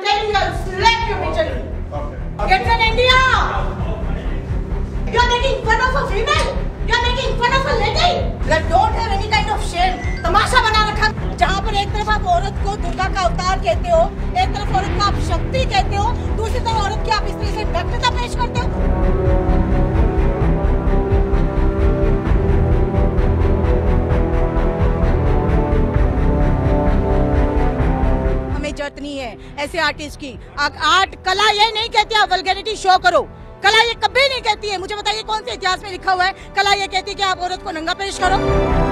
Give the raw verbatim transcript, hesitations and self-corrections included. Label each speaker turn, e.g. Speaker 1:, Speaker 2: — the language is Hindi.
Speaker 1: telling you, I'll slap you bitterly. Okay. Get from India. You're making fun of a female. You're making fun of a lady. You don't have any kind of shame. तमाशा बना रखा। जहाँ पर एक तरफ आप औरत को दुर्गा का अवतार कहते हो, एक तरफ औरत को आप शक्ति कहते हो, दूसरी तरफ औरत की आप इस तरह से व्यक्तित्व पेश करते हो। हमें जरूरत नहीं है ऐसे आर्टिस्ट की। आर्ट कला ये नहीं कहती आप वल्गैरिटी शो करो। कला ये कभी नहीं कहती है। मुझे बताइए कौन से इतिहास में लिखा हुआ है कला ये कहती है कि आप औरत को नंगा पेश करो।